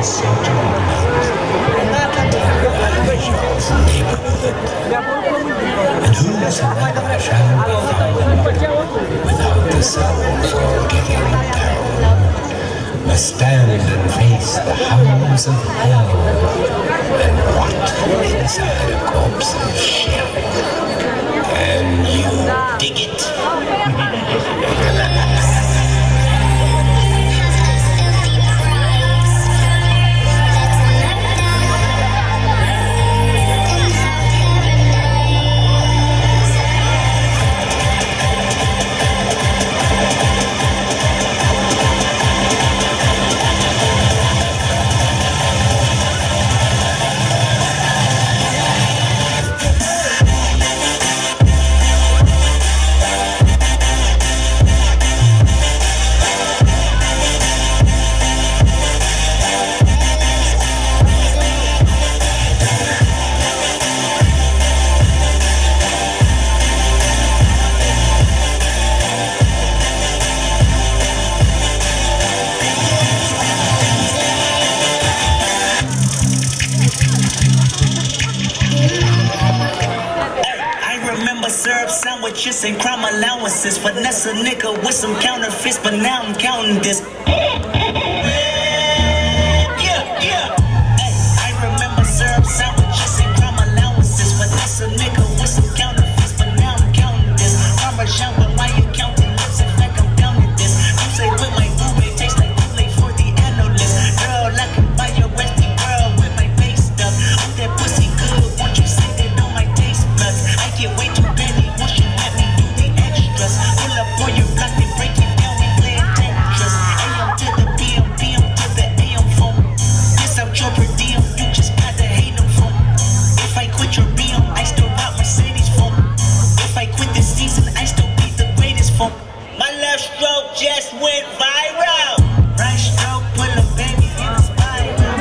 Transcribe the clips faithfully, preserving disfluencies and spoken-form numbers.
And whose weather shall be found without the sound for getting down? Must stand and face the hounds of hell and rot inside a corpse's shell. Can you dig it? Syrup sandwiches and crime allowances. Finesse a nigga with some counterfeits, but now I'm counting this. Yeah, yeah. Hey, I remember syrup sandwiches and crime allowances. Finesse a nigga with some counterfeits, but now I'm counting this. Parmesan, but why you counting lips? In fact, I'm counting this. You say with my roommate tastes like Kool-Aid for the analyst. Girl, I can buy your Westie world with my face stuff. Oh, that pussy good, won't you send it on my taste buds? I get way too just went viral. Right stroke, put a baby in a spiral.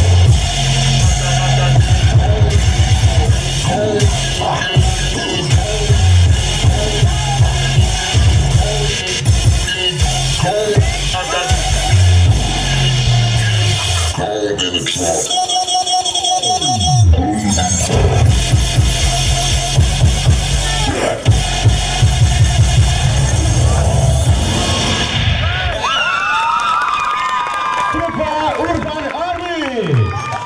Oh, Stanley!